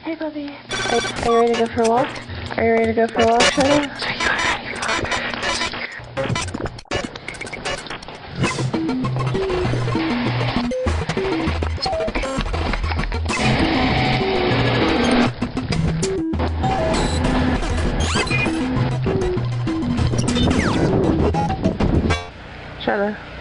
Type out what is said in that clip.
Hey, puppy. Are you ready to go for a walk? Are you ready to go for a walk, Shadow? Shadow.